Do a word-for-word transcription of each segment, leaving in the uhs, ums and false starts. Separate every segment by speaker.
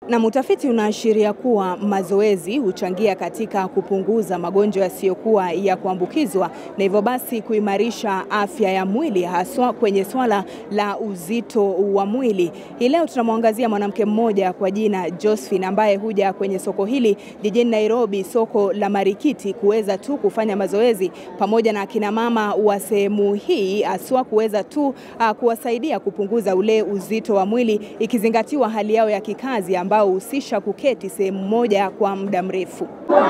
Speaker 1: Na utafiti unaashiria kuwa mazoezi huchangia katika kupunguza magonjwa yasiyokuwa ya kuambukizwa na hivyo basi kuimarisha afya ya mwili, haswa kwenye swala la uzito wa mwili. Hii leo tunamwangazia mwanamke mmoja kwa jina Josephine ambaye huja kwenye soko hili jijini Nairobi, soko la Marikiti, kuweza tu kufanya mazoezi pamoja na kina mama wa sehemu hii, haswa kuweza tu uh, kuwasaidia kupunguza ule uzito wa mwili, ikizingatiwa hali yao ya kikazi ambao husisha kuketi sehemu moja kwa muda mrefu.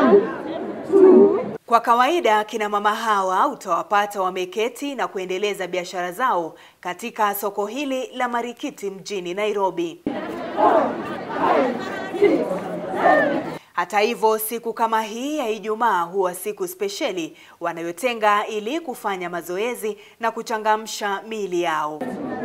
Speaker 1: Kwa kawaida kina mama hawa utawapata wameketi na kuendeleza biashara zao katika soko hili la Marikiti mjini Nairobi. Hata hivyo, siku kama hii ya Ijumaa huwa siku spesheli wanayotenga ili kufanya mazoezi na kuchangamsha miili yao.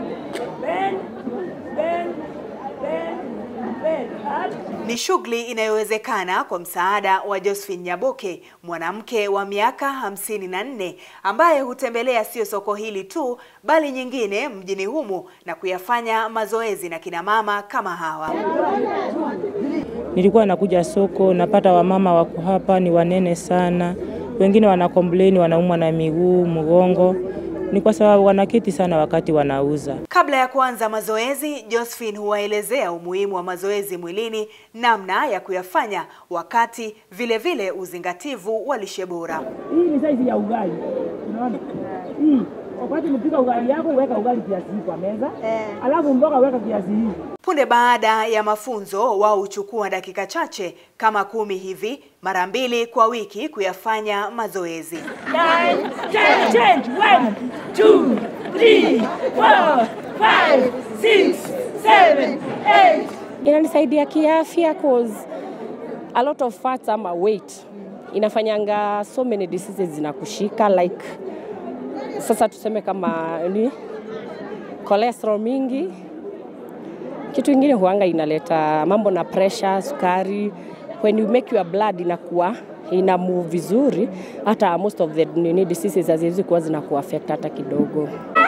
Speaker 1: Ni shughuli inayowezekana kwa msaada wa Josephine Nyaboke, mwanamke wa miaka hamsini na nne ambaye hutembelea sio soko hili tu bali nyingine mjini humu na kuyafanya mazoezi na kina mama kama hawa.
Speaker 2: Nilikuwa nakuja soko, napata wamama wako hapa ni wanene sana. Wengine wana complain wanaumwa na miguu, mgongo. Ni kwa sababu wanaketi sana wakati wanauza.
Speaker 1: Kabla ya kuanza mazoezi, Josephine huwaelezea umuhimu wa mazoezi mwilini, namna ya kuyafanya, wakati vile vile uzingativu wa lishe bora.
Speaker 3: Hii ni size ya ugali. Unaona? Hii wakati mpika ugali yako weka ugali kiasi kwa meza. Eh. Alafu mboga weka kiasi hivi.
Speaker 1: Punde baada ya mafunzo, wao huchukua dakika chache kama kumi hivi mara mbili kwa wiki kuyafanya mazoezi.
Speaker 3: nine, ten, change, one, two, three, four, five, six, seven, eight.
Speaker 4: Inanisaidia kiafya cause a lot of fats ama weight inafanyanga so many diseases zinakushika, like sasa tuseme kama ni cholesterol mingi. Kitu kingine huanga inaleta mambo na pressure, sukari. When you make your blood inakuwa ina move vizuri, hata most of the diseases haziwezi kuwa zinaku affect hata kidogo.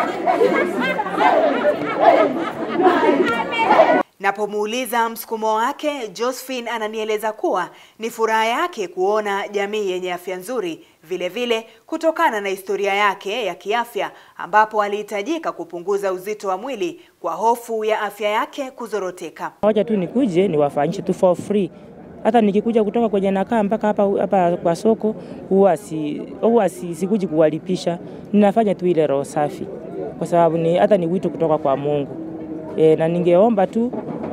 Speaker 1: Napomuuliza msukumo wake, Josephine ananieleza kuwa ni furaha yake kuona jamii yenye afya nzuri, vile vile kutokana na historia yake ya kiafya ambapo alihitajika kupunguza uzito wa mwili kwa hofu ya afya yake kuzoroteka.
Speaker 2: Wacha tu nikuje niwafanyishe tu for free. Hata nikikuja kutoka kwenye nakaa mpaka hapa hapa kwa soko huwa si huwa si, sikuji kuwalipisha. Ninafanya tu ile roho safi. Kwa sababu ni hata ni wito kutoka kwa Mungu. E, na ningeomba tu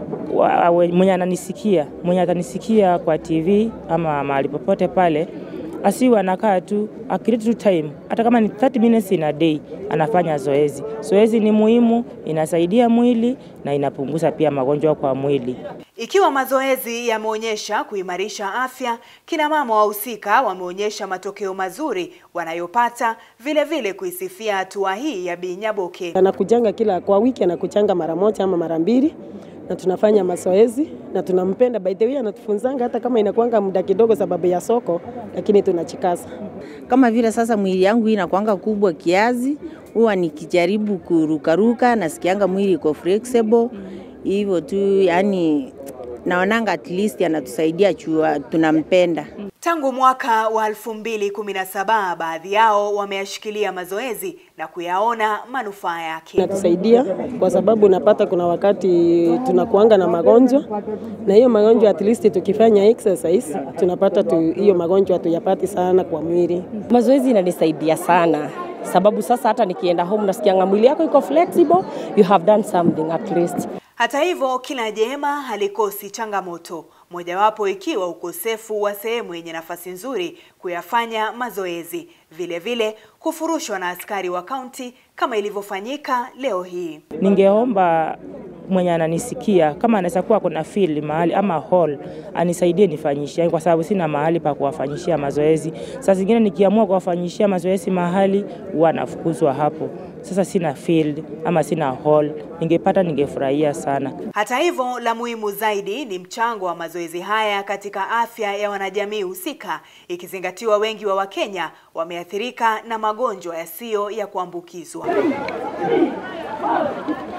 Speaker 2: mwenye ananisikia, mwenye atanisikia kwa T V ama mahali popote pale, asiwe anakaa tu, akiriti tu time, hata kama ni thirty minutes in a day, anafanya zoezi. Zoezi ni muhimu, inasaidia mwili na inapunguza pia magonjwa kwa mwili.
Speaker 1: Ikiwa mazoezi yameonyesha kuimarisha afya, kina mama wahusika wameonyesha matokeo mazuri wanayopata, vile vile kuisifia hatua hii ya Bi Nyaboke.
Speaker 5: Anakujanga kila kwa wiki, anakujanga mara moja ama mara mbili na tunafanya mazoezi na tunampenda. By the way anatufunzanga hata kama inakuanga muda kidogo sababu ya soko, lakini tunachikaza.
Speaker 6: Kama vile sasa mwili yangu inakuanga kubwa kiasi, huwa nikijaribu kurukaruka nasikianga mwili iko flexible. Hivyo tu, yani naonanga at least anatusaidia chua, tunampenda.
Speaker 1: Tangu mwaka wa elfu mbili kumi na saba baadhi yao wameyashikilia mazoezi na kuyaona manufaa yake.
Speaker 5: Natusaidia kwa sababu napata kuna wakati tunakuanga na magonjwa, na hiyo magonjwa at least tukifanya exercise tunapata tu hiyo magonjwa tuyapati sana kwa mwili.
Speaker 4: Mazoezi inanisaidia sana sababu sasa hata nikienda home nasikia mwili yako iko flexible, you have done something at least.
Speaker 1: Hata hivyo, kila jema halikosi changamoto, mojawapo ikiwa ukosefu wa sehemu yenye nafasi nzuri kuyafanya mazoezi, vile vile kufurushwa na askari wa kaunti kama ilivyofanyika leo hii.
Speaker 2: Ningeomba mwenye ananisikia kama anaweza kuwa kuna field mahali ama hall anisaidie nifanyishie, kwa sababu sina mahali pa kuwafanyishia mazoezi. Sasa zingine nikiamua kuwafanyishia mazoezi mahali huwa nafukuzwa hapo. Sasa sina field ama sina hall, ningepata ningefurahia sana.
Speaker 1: Hata hivyo, la muhimu zaidi ni mchango wa mazoezi haya katika afya ya wanajamii husika, ikizingatiwa wengi wa Wakenya wameathirika na magonjwa yasiyo ya kuambukizwa.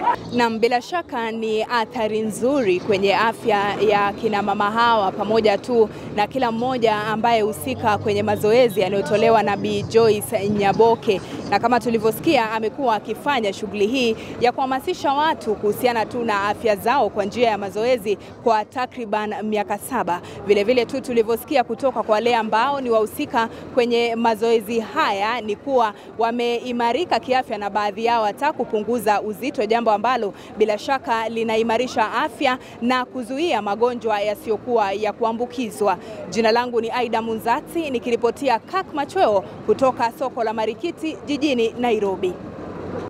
Speaker 1: Na bila shaka ni athari nzuri kwenye afya ya kina mama hawa, pamoja tu na kila mmoja ambaye husika kwenye mazoezi yanayotolewa na Bi Josephine Nyaboke. Na kama tulivyosikia, amekuwa akifanya shughuli hii ya kuhamasisha watu kuhusiana tu na afya zao kwa njia ya mazoezi kwa takriban miaka saba. Vile vile tu tulivyosikia kutoka kwa wale ambao ni wahusika kwenye mazoezi haya ni kuwa wameimarika kiafya, na baadhi yao hata kupunguza uzito, jambo ambalo bila shaka linaimarisha afya na kuzuia magonjwa yasiyokuwa ya kuambukizwa. Jina langu ni Aida Munzati nikiripotia Kak Machweo kutoka soko la Marikiti jijini Nairobi.